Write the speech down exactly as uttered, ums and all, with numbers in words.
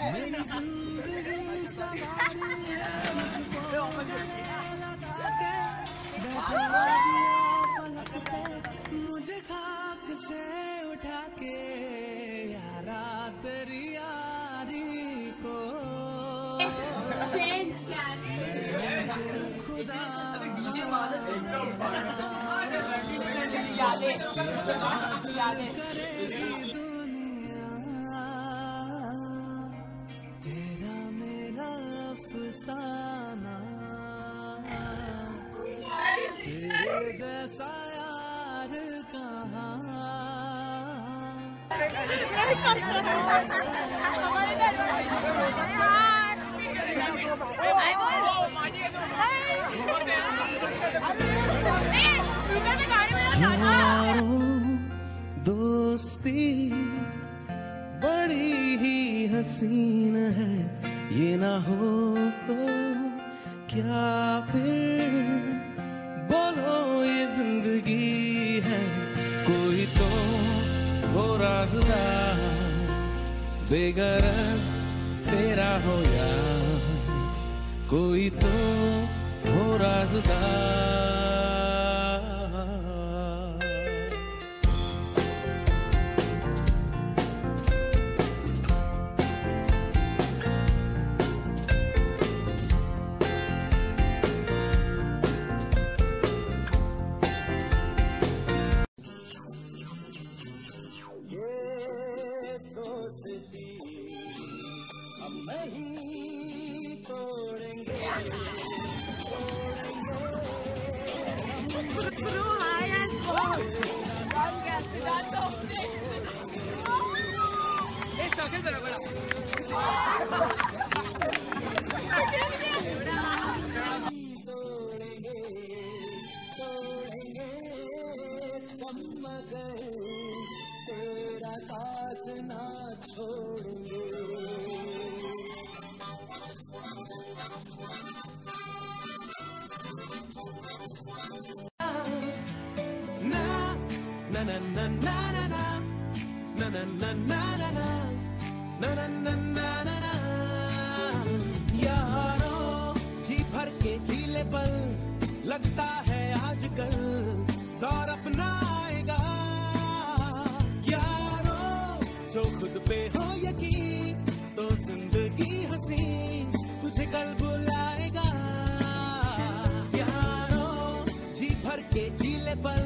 मेरी जिंदगी सवारी मुझको गले लगा के बैठा दिया फलक पे मुझे खाक से उठा के यारा तेरी यारी को खुदा करेगी दुनिया तेरा मेरा अफसाना तेरे जैसा यार कहाँ यारों दोस्ती बड़ी ही हसीन है ये ना हो तो क्या फिर बोलो ये जिंदगी है कोई तो हो राज़दार बेगरज तेरा हो यार कोई तो हो राज़दार नहीं तोड़ेंगे तोड़ेंगे हम मगर तेरा साथ ना छोड़ेंगे na na na na na na na na na na na na na na na na na na na यारों जी भर के झीले पल लगता है आजकल दौर अपना आएगा यारों जो खुद पे हो यकीन तो जिंदगी हंसी तुझे कल बुलाएगा यारों जी भर के झीले पल